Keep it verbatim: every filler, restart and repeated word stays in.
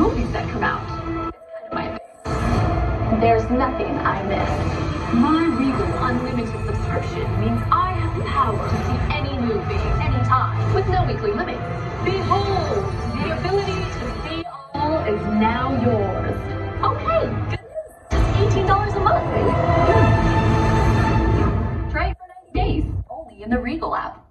movies that come out. It's kind of my thing. There's nothing I miss. My Regal Unlimited subscription means I have the power to see any movie, anytime, with no weekly limit. Behold, the ability to see all is now yours. Okay, good news. Just eighteen dollars a month, baby. Try it for ninety days, only in the Regal app.